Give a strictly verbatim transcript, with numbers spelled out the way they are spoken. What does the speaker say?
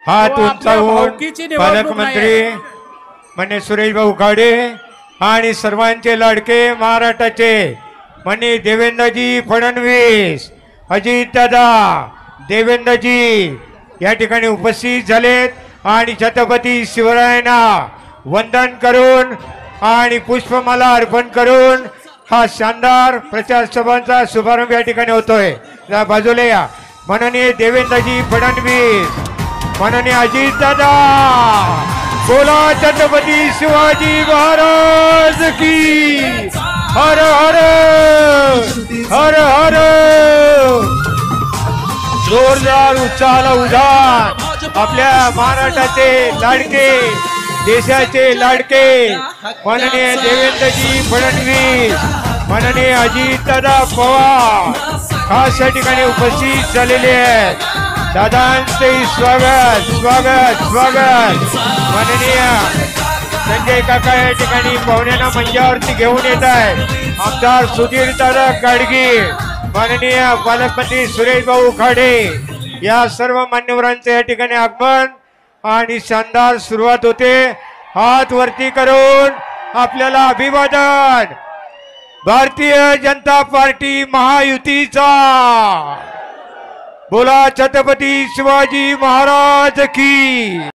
हात उंचावून पालकमंत्री मान्य सुरेश भाऊ खाडे आणि सर्वांचे लाडके महाराष्ट्राचे माननीय देवेंद्रजी फडणवीस, अजितदादा, देवेंद्रजी या ठिकाणी उपस्थित झालेत आणि छत्रपती शिवरायांना वंदन करून आणि पुष्पमाला अर्पण करून हा शानदार प्रचार सभांचा शुभारंभ या ठिकाणी होतोय। या बाजूला या माननीय देवेंद्रजी फडणवीस, माननीय अजितदादा, बोला छत्रपती शिवाजी महाराज की हर हर हर हर। जोरदार उत्साहाला उधाण आपल्या महाराष्ट्राचे लाडके, देशाचे लाडके माननीय देवेंद्रजी फडणवीस, माननीय अजितदादा पवार खास या ठिकाणी उपस्थित झालेले आहेत। दादांचे स्वागत स्वागत स्वागत। माननीय संजय काका या ठिकाणी पाहुण्यांना मंचावरती घेऊन येत आहेत। आमदार सुधीर दादा गाडगे, माननीय पालकमंत्री सुरेश भाऊ खाडे या सर्व मान्यवरांचे या ठिकाणी आगमन आणि शानदार सुरुवात होते। हात वरती करून आपल्याला अभिवादन भारतीय जनता पार्टी महायुतीचा। बोला छत्रपती शिवाजी महाराज की।